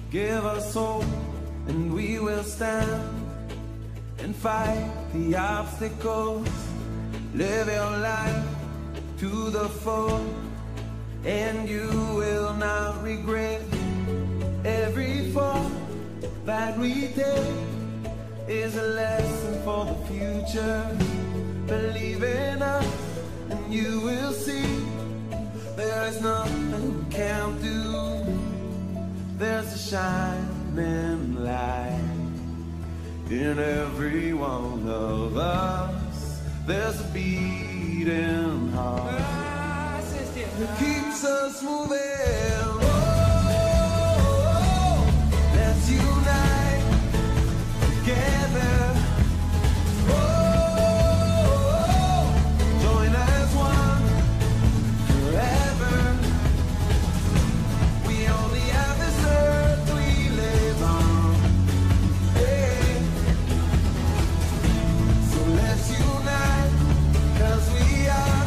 Give us hope and we will stand and fight the obstacles. Live your life to the full, and you will not regret. Every fall that we take is a lesson for the future. Believe in us and you will see there is nothing we can't do. There's a shining light in every one of us. There's a beating heart that keeps us moving. Let's unite together. Join as one forever. We only have this earth we live on. Hey. So let's unite, 'cause we are.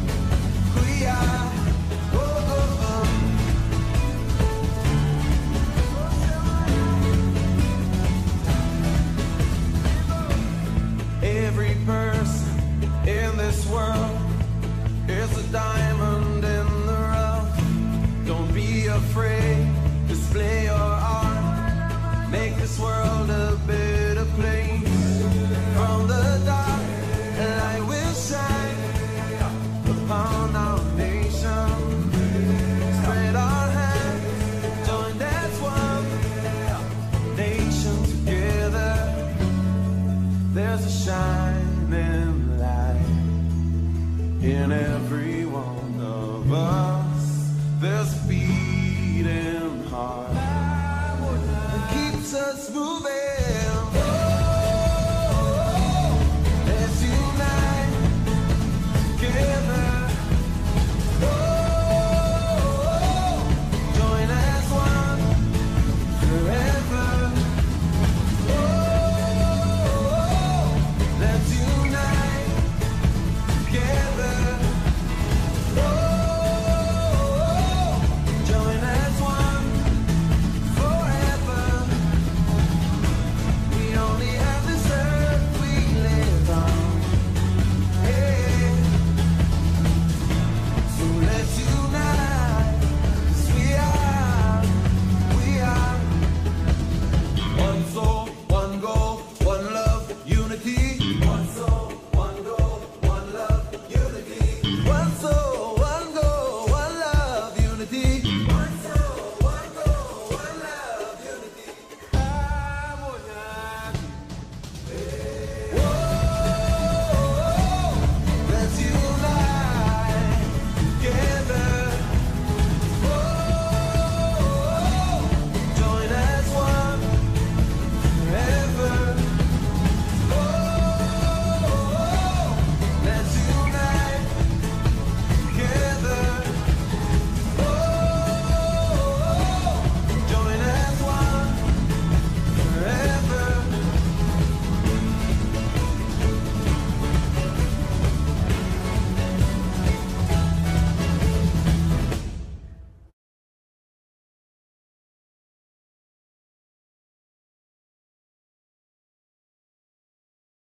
Every person in this world is a diamond in the rough. Don't be afraid, display your art. Make this world a better place. From the dark, light will shine upon our nation. Spread our hands, join as one nation together. There's a shining light in every one of us. There's a beating heart that keeps us moving.